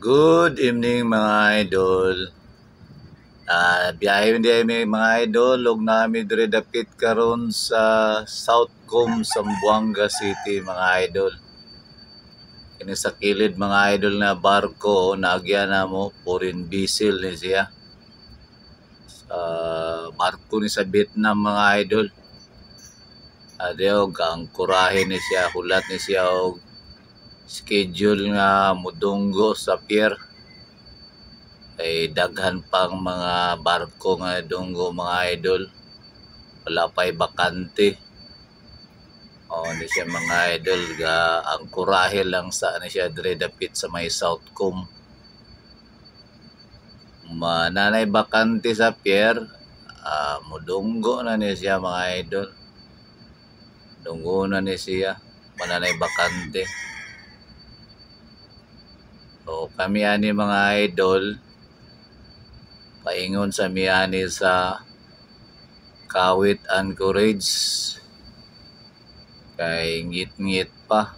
Good evening mga idol. Biyahe hindi may mga idol, ug nami dire dapit karon sa Southcom, Zamboanga City mga idol. Kini sa kilid mga idol na barko naagya na mo foreign vessel ni siya. Barko ni sa Vietnam mga idol. Adyo ang kurahe ni siya, hulat ni siya og schedule nga mudunggo sa pier. Ay daghan pang mga barko nga dunggo mga idol. Wala pa'y bakante. Ni siya mga idol ga ang kurahe lang sa ni siya dire dapit sa may Southcom. Mananay bakante sa pier, mudunggo na ni siya mga idol. Dunggo na ni siya, mananay bakante. So kami ani mga idol, paingon sa miyani sa Kawit Anchorage kay ngit-ngit pa.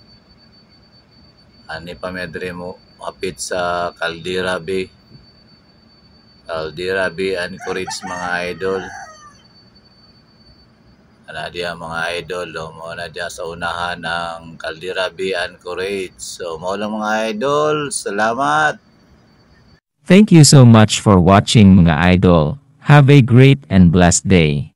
Ani pa medre mo hapit sa Caldera Bay Anchorage mga idol. Ana dia mga idol, mo na dia sa unahan ng Caldera Bay Anchorage. So mo lang mga idol, salamat. Thank you so much for watching mga idol. Have a great and blessed day.